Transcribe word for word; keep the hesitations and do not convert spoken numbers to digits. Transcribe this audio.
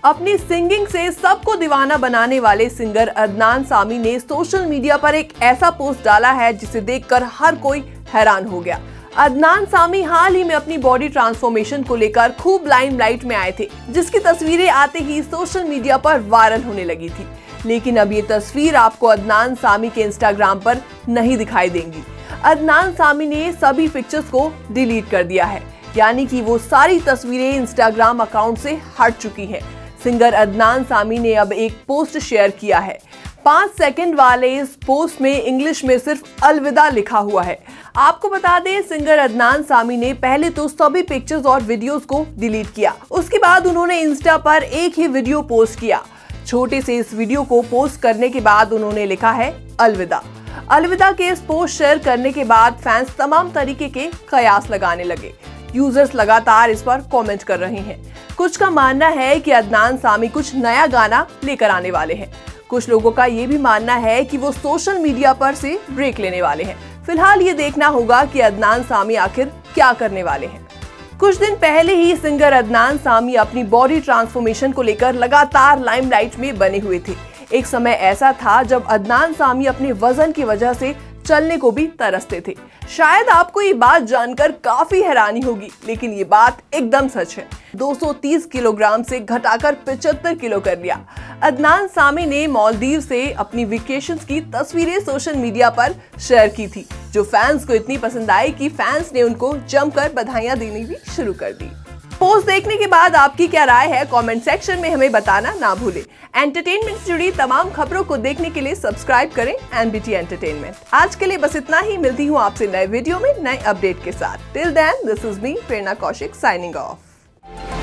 अपनी सिंगिंग से सबको दीवाना बनाने वाले सिंगर अदनान सामी ने सोशल मीडिया पर एक ऐसा पोस्ट डाला है जिसे देखकर हर कोई हैरान हो गया। अदनान सामी हाल ही में अपनी बॉडी ट्रांसफॉर्मेशन को लेकर खूब लाइमलाइट में आए थे, जिसकी तस्वीरें आते ही सोशल मीडिया पर वायरल होने लगी थी। लेकिन अब ये तस्वीर आपको अदनान सामी के इंस्टाग्राम पर नहीं दिखाई देंगी। अदनान सामी ने सभी पिक्चर्स को डिलीट कर दिया है, यानी कि वो सारी तस्वीरें इंस्टाग्राम अकाउंट से हट चुकी हैं। सिंगर अदनान सामी ने अब एक पोस्ट शेयर किया है। पाँच सेकंड वाले इस पोस्ट में इंग्लिश में सिर्फ अलविदा लिखा हुआ है। आपको बता दें, सिंगर अदनान सामी ने पहले तो सभी पिक्चर्स और वीडियोस को डिलीट किया। उसके बाद उन्होंने इंस्टा पर एक ही वीडियो पोस्ट किया। छोटे से इस वीडियो को पोस्ट करने के बाद उन्होंने लिखा है अलविदा। अलविदा के इस पोस्ट शेयर करने के बाद फैंस तमाम तरीके के कयास लगाने लगे। यूजर्स लगातार इस पर कमेंट कर रहे हैं। कुछ का मानना है कि अदनान सामी कुछ नया गाना लेकर आने वाले हैं। कुछ लोगों का ये भी मानना है कि वो सोशल मीडिया पर से ब्रेक लेने वाले हैं। फिलहाल ये देखना होगा कि अदनान सामी आखिर क्या करने वाले हैं। कुछ दिन पहले ही सिंगर अदनान सामी अपनी बॉडी ट्रांसफॉर्मेशन को लेकर लगातार लाइमलाइट में बने हुए थे। एक समय ऐसा था जब अदनान सामी अपने वजन की वजह से चलने को भी तरसते थे। शायद आपको ये बात जानकर काफी हैरानी होगी, लेकिन ये बात एकदम सच है। दो सौ तीस किलोग्राम से घटाकर पचहत्तर किलो कर लिया। अदनान सामी ने मालदीव से अपनी वेकेशंस की तस्वीरें सोशल मीडिया पर शेयर की थी, जो फैंस को इतनी पसंद आई कि फैंस ने उनको जमकर बधाइयां देनी भी शुरू कर दी। पोस्ट देखने के बाद आपकी क्या राय है, कमेंट सेक्शन में हमें बताना ना भूलें। एंटरटेनमेंट से जुड़ी तमाम खबरों को देखने के लिए सब्सक्राइब करें एनबीटी एंटरटेनमेंट। आज के लिए बस इतना ही। मिलती हूँ आपसे नए वीडियो में नए अपडेट के साथ। Till then, this is me Prerna Kaushik signing of.